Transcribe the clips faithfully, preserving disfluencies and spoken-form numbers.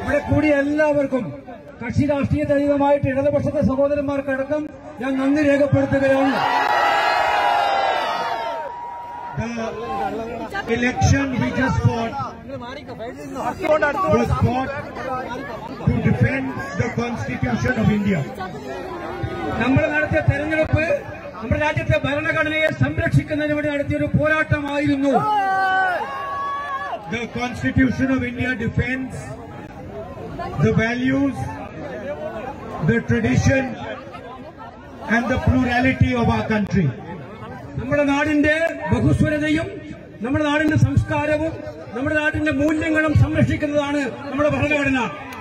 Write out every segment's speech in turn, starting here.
ഇവിടെ കൂടിയ എല്ലാവർക്കും കക്ഷി രാഷ്ട്രീയതീതമായിട്ട് ഇടതുപക്ഷത്തെ സഹോദരന്മാർക്കടക്കം ഞാൻ നന്ദി രേഖപ്പെടുത്തുകയാണ്. The election we just fought was fought to defend the Constitution of India. നമ്മൾ നടത്തിയ തെരഞ്ഞെടുപ്പ് നമ്മുടെ രാജ്യത്തെ ഭരണഘടനയെ സംരക്ഷിക്കുന്നതിന് വേണ്ടി നടത്തിയൊരു പോരാട്ടമായിരുന്നു. The Constitution of India defends the values, the tradition and the plurality of our country. നമ്മുടെ നാടിന്റെ ബഹുസ്വരതയും നമ്മുടെ നാടിന്റെ സംസ്കാരവും നമ്മുടെ നാടിന്റെ മൂല്യങ്ങളും സംരക്ഷിക്കുന്നതാണ് നമ്മുടെ ഭരണഘടന.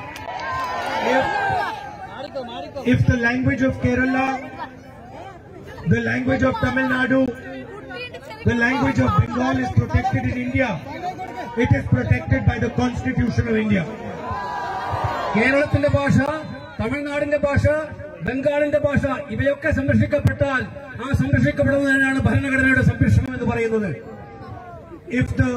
If the language of Kerala, the language of Tamil Nadu, the language of Bengal is protected in India, it is protected by the Constitution of India. കേരളത്തിന്റെ ഭാഷ, തമിഴ്നാടിന്റെ ഭാഷ, ബംഗാളിന്റെ ഭാഷ ഇവയൊക്കെ സംരക്ഷിക്കപ്പെട്ടാൽ ആ സംരക്ഷിക്കപ്പെടുന്നതിനാണ് ഭരണഘടനയുടെ സംരക്ഷണം എന്ന് പറയുന്നത്. If the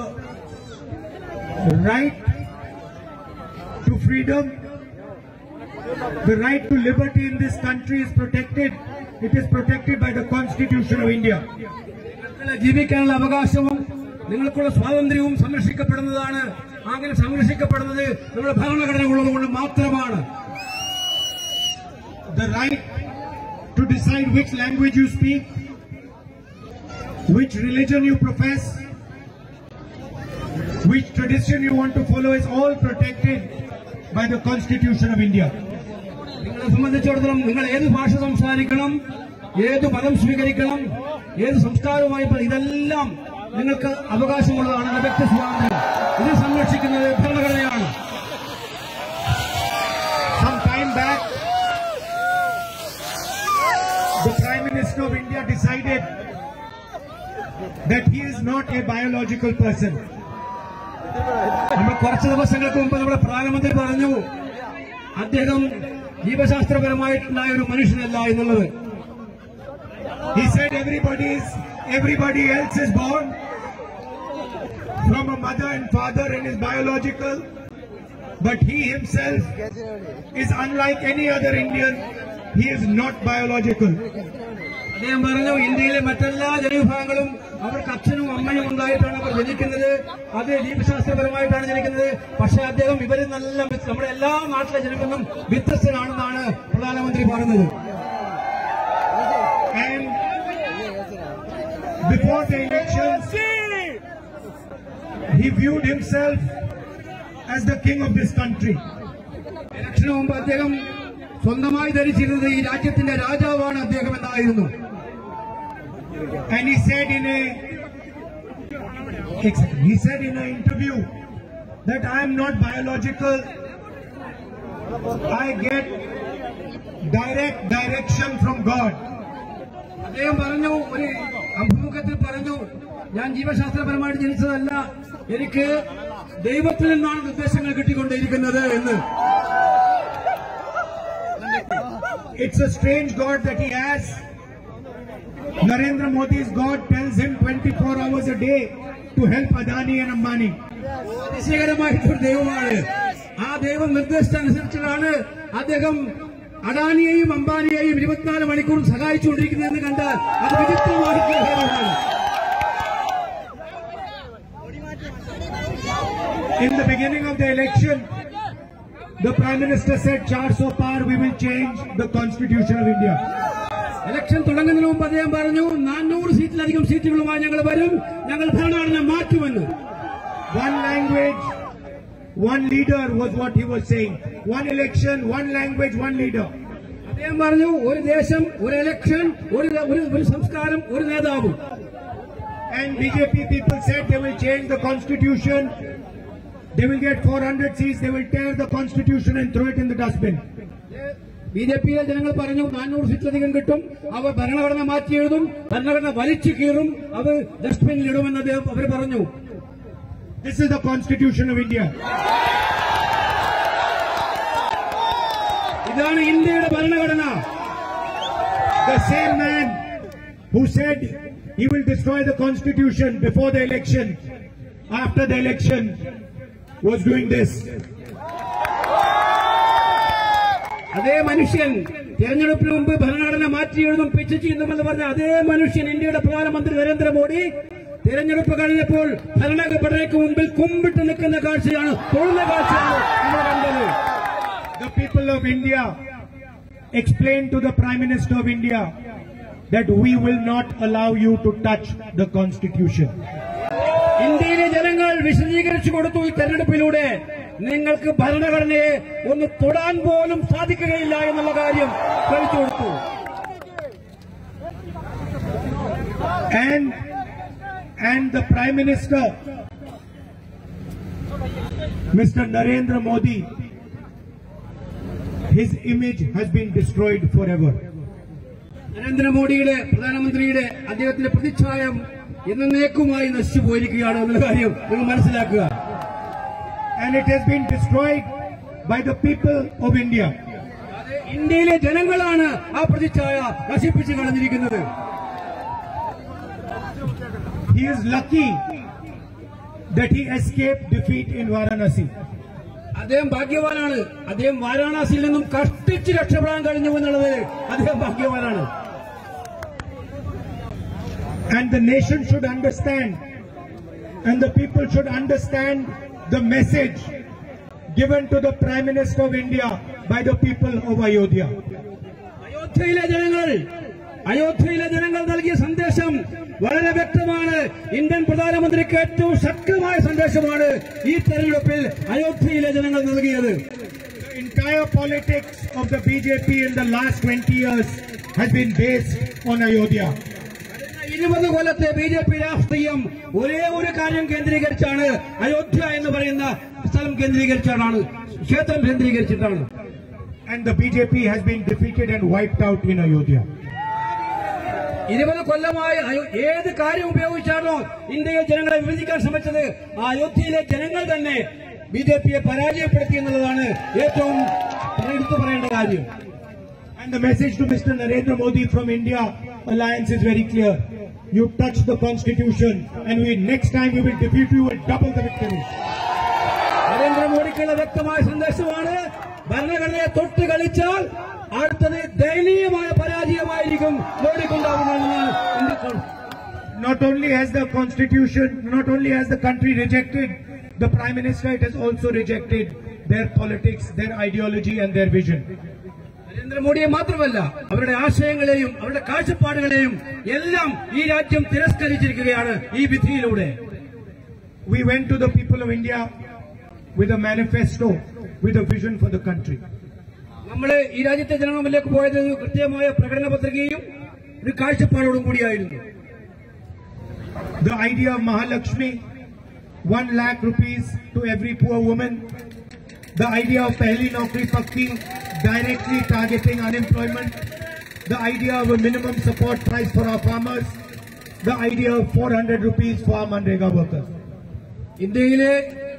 right to freedom, the right to liberty in this country is protected, it is protected by the Constitution of India. ജീവിക്കാനുള്ള അവകാശവും നിങ്ങൾക്കുള്ള സ്വാതന്ത്ര്യവും സംരക്ഷിക്കപ്പെടുന്നതാണ്. അങ്ങനെ സംരക്ഷിക്കപ്പെടുന്നത് നമ്മുടെ ഭരണഘടന ഉള്ളതുകൊണ്ട് മാത്രമാണ്. The right to decide which language you speak, which religion you profess, which tradition you want to follow is all protected by the Constitution of India. നിങ്ങളെ സംബന്ധിച്ചിടത്തോളം നിങ്ങൾ ഏത് ഭാഷ സംസാരിക്കണം, ഏത് മതം സ്വീകരിക്കണം, ഏത് സംസ്കാരവുമായി ഇതെല്ലാം നിങ്ങൾക്ക് അവകാശമുള്ളതാണ്. വ്യക്തി സ്വാതന്ത്ര്യം ഇത് സംരക്ഷിക്കുന്നത് ഭരണഘടനയാണ്. Some time back, the Prime Minister of India decided that he is not a biological person. നമ്മൾ കുറച്ച് ദിവസങ്ങൾക്ക് മുമ്പ് നമ്മുടെ പ്രധാനമന്ത്രി പറഞ്ഞു അദ്ദേഹം ജീവശാസ്ത്രപരമായിട്ടുണ്ടായ ഒരു മനുഷ്യനല്ല എന്നുള്ളത്. He said everybody is, everybody else is born from a mother and father and is biological, but he himself is unlike any other Indian. He is not biological. അദ്ദേഹം പറഞ്ഞു ഇന്ത്യയിലെ മറ്റെല്ലാ ജനവിഭാഗങ്ങളും അവർക്ക് അച്ഛനും അമ്മയും ഉണ്ടായിട്ടാണ് അവർ ജനിക്കുന്നത്, അത് ജീവശാസ്ത്രപരമായിട്ടാണ് ജനിക്കുന്നത്. പക്ഷെ അദ്ദേഹം ഇവരിൽ നല്ല നമ്മുടെ എല്ലാ നാട്ടിലെ ജനങ്ങളും വ്യത്യസ്തനാണെന്നാണ് പ്രധാനമന്ത്രി പറഞ്ഞത്. And before the elections, he viewed himself as the king of this country. ഇലക്ഷന് മുമ്പ് അദ്ദേഹം സ്വന്തമായി ധരിച്ചിരുന്നത് ഈ രാജ്യത്തിന്റെ രാജാവാണ് അദ്ദേഹം എന്നായിരുന്നു. And he said in a he said in an interview that I am not biological. I get direct direction from God. അദ്ദേഹം പറഞ്ഞു, ഒരു അഭിമുഖത്തിൽ പറഞ്ഞു, ഞാൻ ജീവശാസ്ത്രപരമായിട്ട് ജനിച്ചതല്ല, എനിക്ക് ദൈവത്തിൽ നിന്നാണ് നിർദ്ദേശങ്ങൾ കിട്ടിക്കൊണ്ടിരിക്കുന്നത് എന്ന്. It's a strange God that he has. Narendra Modi's God tells him twenty-four hours a day to help Adani and Ambani. അതിശയകരമായിട്ടൊരു ദൈവമാണ്. ആ ദൈവം നിർദ്ദേശിച്ചനുസരിച്ചാണ് അദ്ദേഹം അദാനിയെയും അംബാനിയെയും ഇരുപത്തിനാല് മണിക്കൂർ സഹായിച്ചുകൊണ്ടിരിക്കുന്നതെന്ന് കണ്ടാൽ അത് വിചിത്രമായിട്ടുള്ള കാര്യമാണ്. In the beginning of the election, the Prime Minister said, "Char so par, we will change the Constitution of India." Election തുടങ്ങുന്നതിന് മുമ്പ് അദ്ദേഹം പറഞ്ഞു, നാനൂറ് സീറ്റിലധികം സീറ്റുകളുമായി ഞങ്ങൾ വരും, ഞങ്ങൾ ഭരണഘടന മാറ്റുമെന്ന്. One language, one leader was what he was saying. One election, one language, one leader. അദ്ദേഹം പറഞ്ഞു, ഒരു ദേശം, ഒരു ഇലക്ഷൻ, ഒരു ഒരു സംസ്കാരം, ഒരു നേതാവ്. And B J P people said they will change the Constitution. They will get four hundred seats. They will tear the Constitution and throw it in the dustbin. ബി ജെ പിയിലെ ജനങ്ങൾ പറഞ്ഞു നാനൂറ് സീറ്റിലധികം കിട്ടും, അവർ ഭരണഘടന മാറ്റി എഴുതും, ഭരണഘടന വലിച്ചു കീറും, അത് ഡസ്റ്റ്ബിനിലിടുമെന്ന് അദ്ദേഹം അവർ പറഞ്ഞു. This is the Constitution of India. ഇതാണ് ഇന്ത്യയുടെ ഭരണഘടന. The same man who said he will destroy the Constitution before the election, after the election, was doing this. അതേ മനുഷ്യൻ തെരഞ്ഞെടുപ്പിന് മുമ്പ് ഭരണഘടന മാറ്റിയെഴുതും പിച്ച് ചെയ്യുന്നുമെന്ന് പറഞ്ഞ അതേ മനുഷ്യൻ ഇന്ത്യയുടെ പ്രധാനമന്ത്രി നരേന്ദ്രമോദി തെരഞ്ഞെടുപ്പ് കഴിഞ്ഞപ്പോൾ ഭരണഘടനയ്ക്ക് മുമ്പിൽ കുമ്പിട്ട് നിൽക്കുന്ന കാഴ്ചയാണ്, തൊഴുന്ന കാഴ്ചയാണ് നമ്മൾ കണ്ടത്. The people of India explained to the Prime Minister of India that we will not allow you to touch the Constitution. ഇന്ത്യയിലെ ജനങ്ങൾ വിശദീകരിച്ചു കൊടുത്തു ഈ തെരഞ്ഞെടുപ്പിലൂടെ നിങ്ങൾക്ക് ഭരണഘടനയെ ഒന്ന് തൊടാൻ പോലും സാധിക്കുകയില്ല എന്നുള്ള കാര്യം തെളിച്ചു കൊടുത്തു. And and the Prime Minister, Mister Narendra Modi, his image has been destroyed forever. നരേന്ദ്രമോദിയുടെ പ്രധാനമന്ത്രിയുടെ അദ്ദേഹത്തിന്റെ പ്രതിച്ഛായം എന്നേക്കുമായി നശിച്ചു പോയിരിക്കുകയാണ് എന്നുള്ള കാര്യം നിങ്ങൾ മനസ്സിലാക്കുക. And it has been destroyed by the people of India. ഇന്ത്യയിലെ ജനങ്ങളാണ് ആ പ്രതിച്ഛായ നശിപ്പിച്ചു കളഞ്ഞിരിക്കുന്നത്. He is lucky that he escaped defeat in Varanasi. അദ്ദേഹം ഭാഗ്യവാനാണ്. അദ്ദേഹം വാരാണസിയിൽ നിന്നും കഷ്ടിച്ച് രക്ഷപ്പെടാൻ കഴിഞ്ഞു എന്നുള്ളത് അദ്ദേഹം ഭാഗ്യവാനാണ്. And the nation should understand, and the people should understand the message given to the Prime Minister of India by the people of Ayodhya. അയോധ്യയിലെ ജനങ്ങൾ അയോധ്യയിലെ ജനങ്ങൾ നൽകിയ സന്ദേശം വളരെ വ്യക്തമാണ്. ഇന്ത്യൻ പ്രധാനമന്ത്രിക്ക് ഏറ്റവും ശക്തമായ സന്ദേശമാണ് ഈ തെരഞ്ഞെടുപ്പിൽ അയോധ്യയിലെ ജനങ്ങൾ നൽകിയത്. The entire politics of the B J P in the last twenty years has been based on Ayodhya. ഇരുപത് കൊല്ലത്തെ ബി ജെ പി രാഷ്ട്രീയം ഒരേ ഒരു കാര്യം കേന്ദ്രീകരിച്ചാണ്, അയോധ്യ എന്ന് പറയുന്ന സ്ഥലം കേന്ദ്രീകരിച്ചാണ്, ക്ഷേത്രം കേന്ദ്രീകരിച്ചിട്ടാണ്. And the B J P has been defeated and wiped out in Ayodhya. ഇരുപത് കൊല്ലമായി ഏത് കാര്യം ഉപയോഗിച്ചാണോ ഇന്ത്യയിലെ ജനങ്ങളെ വിഭജിക്കാൻ ശ്രമിച്ചത്, ആ അയോധ്യയിലെ ജനങ്ങൾ തന്നെ ബി ജെ പിയെ പരാജയപ്പെടുത്തി എന്നുള്ളതാണ് ഏറ്റവും എടുത്തു പറയേണ്ട കാര്യം. And the message to Mister Narendra Modi from India Alliance is very clear. You touch the Constitution, and we next time we will defeat you and double the victory. നരേന്ദ്രമോദിക്കുള്ള വ്യക്തമായ സന്ദേശമാണ്, ഭരണഘടനയെ തൊട്ട് കളിച്ചാൽ അടുത്തത് ദയനീയമായ പരാജയമായിരിക്കും മോഡിക്കുണ്ടാകുന്നതെന്ന്. Not only has the Constitution, not only has the country rejected the Prime Minister, it has also rejected their politics, their ideology and their vision. നരേന്ദ്രമോദിയെ മാത്രമല്ല അവരുടെ ആശയങ്ങളെയും അവരുടെ കാഴ്ചപ്പാടുകളെയും എല്ലാം ഈ രാജ്യം തിരസ്കരിച്ചിരിക്കുകയാണ് ഈ വിധിയിലൂടെ. We went to the people of India with a manifesto, with a vision for the country. നമ്മൾ ഈ രാജ്യത്തെ ജനങ്ങളിലേക്ക് പോയത് കൃത്യമായ പ്രകടന പത്രികയും ഒരു കാഴ്ചപ്പാടോടും കൂടിയായിരുന്നു. The idea of Mahalakshmi, one lakh rupees to every poor woman. The idea of Pehli Naukri Pakki, directly targeting unemployment. The idea of a minimum support price for our farmers. The idea of four hundred rupees for our Manrega workers. ഇന്ത്യയിലെ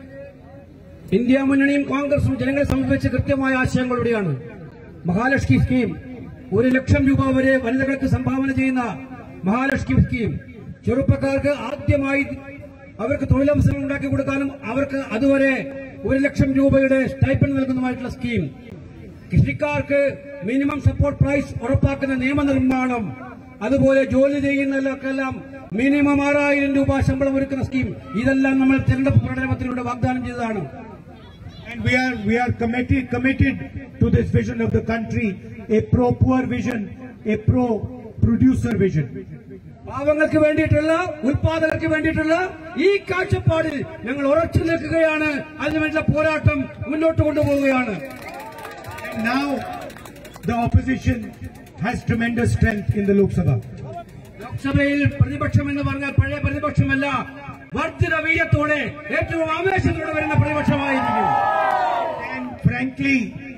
India മുന്നണിയും കോൺഗ്രസും ജനങ്ങളെ സമർപ്പിച്ച കൃത്യമായ ആശയങ്ങളുടെയാണ് Mahalakshmi scheme. ഒരു ലക്ഷം രൂപ വരെ വനിതകൾക്ക് സംഭാവന ചെയ്യുന്ന മഹാലക്ഷ്മി സ്കീം, ചെറുപ്പക്കാർക്ക് ആദ്യമായി അവർക്ക് തൊഴിലവസരങ്ങൾ ഉണ്ടാക്കി കൊടുക്കാനും അവർക്ക് അതുവരെ ഒരു ലക്ഷം രൂപയുടെ സ്റ്റൈപ്പൻഡ് നൽകുന്നതുമായിട്ടുള്ള സ്കീം, കൃഷിക്കാർക്ക് മിനിമം സപ്പോർട്ട് പ്രൈസ് ഉറപ്പാക്കുന്ന നിയമനിർമ്മാണം, അതുപോലെ ജോലി ചെയ്യുന്നവർക്കെല്ലാം മിനിമം ആറായിരം രൂപ ശമ്പളം ഒരുക്കുന്ന സ്കീം, ഇതെല്ലാം നമ്മൾ തെരഞ്ഞെടുപ്പ് പ്രകടനത്തിലൂടെ വാഗ്ദാനം ചെയ്തതാണ്. And we are we are committed committed to this vision of the country, a pro-poor vision, a pro-producer vision. പാവങ്ങൾക്ക് വേണ്ടിയിട്ടുള്ള, ഉൽപാദകർക്ക് വേണ്ടിയിട്ടുള്ള ഈ കാഴ്ചപ്പാടിൽ ഞങ്ങൾ ഉറച്ചു നിൽക്കുകയാണ്. അതിനുവേണ്ട പോരാട്ടം മുന്നോട്ട് കൊണ്ടുപോവുകയാണ്. And now the opposition has tremendous strength in the Lok Sabha. ലോക്സഭയിൽ പ്രതിപക്ഷം എന്ന് പറഞ്ഞാൽ പഴയ പ്രതിപക്ഷമല്ല, വർദ്ധിത വീര്യത്തോടെ ഏറ്റവും ആവേശത്തോടെ വരുന്ന പ്രതിപക്ഷമായിരിക്കും. And frankly,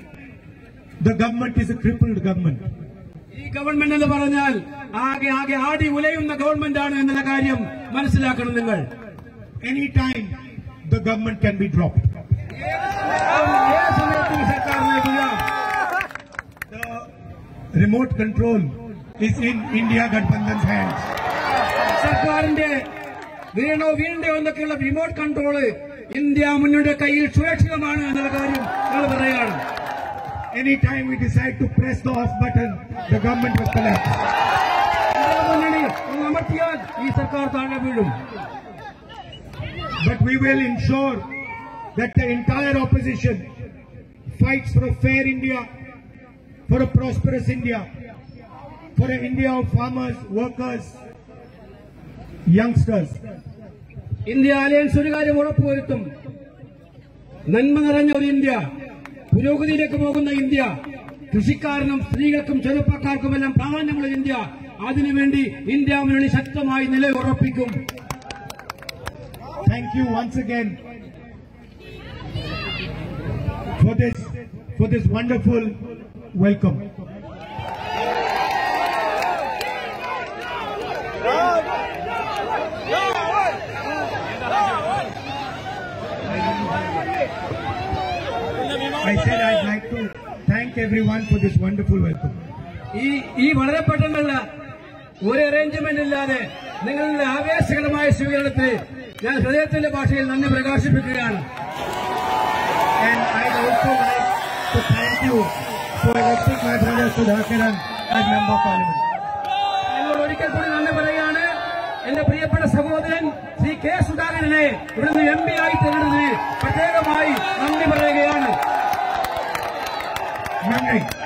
the government is a crippled government. ഈ ഗവൺമെന്റ് എന്ന് പറഞ്ഞാൽ ആകെ ആകെ ആടി ഉലയുന്ന ഗവൺമെന്റാണ് എന്നുള്ള കാര്യം മനസ്സിലാക്കണം നിങ്ങൾ. Anytime the government can be dropped. ഏത് സമയത്തും സർക്കാരിനെ വീഴാം. The remote control is in India Gadbandhan's hands. സർക്കാരിന്റെ വീണോ വീണ്ടോ എന്നൊക്കെയുള്ള റിമോട്ട് കൺട്രോള് ഇന്ത്യ മുന്നണിയുടെ കയ്യിൽ സുരക്ഷിതമാണ് എന്നുള്ള കാര്യം ഞങ്ങൾ പറയുകയാണ്. any time we decide to press the off button, the government will collapse. But we will ensure that the entire opposition fights for a fair India, for a prosperous India, for an India of farmers, workers, youngsters. India Alliance ഒരു കാര്യം ഉറപ്പുവരുത്തും. നന്മ നിറഞ്ഞ ഒരു India, പുരോഗതിയിലേക്ക് പോകുന്ന India, കൃഷിക്കാരനും സ്ത്രീകൾക്കും ചെറുപ്പക്കാർക്കുമെല്ലാം പ്രാധാന്യമുള്ള India, അതിനുവേണ്ടി ഇന്ത്യ മുന്നണി ശക്തമായി നിലയുറപ്പിക്കും. Thank you once again for this for this wonderful welcome. I said I'd like to thank everyone for this wonderful welcome. ഈ ഈ വളരെ പെട്ടെന്നുള്ള ഒരു അറേഞ്ച്മെന്റ് ഇല്ലാതെ നിങ്ങളുടെ ആവേശകരമായ സ്വീകരണത്തിന് ഞാൻ ഹൃദയത്തിന്റെ ഭാഷയിൽ നന്ദി പ്രകാശിപ്പിക്കുകയാണ്. And I'd also like to thank you for electing my brother Sudhakaran as Member of Parliament. എന്നോട് ഒരിക്കൽ കൂടി നന്ദി പറയുകയാണ്. എന്റെ പ്രിയപ്പെട്ട സഹോദരൻ ശ്രീ കെ സുധാകരനെ ഇവിടുന്ന് എം പി ആയി തിരഞ്ഞെടുത്തതിന് പ്രത്യേകമായി നന്ദി പറയുകയാണ്. നന്ദി.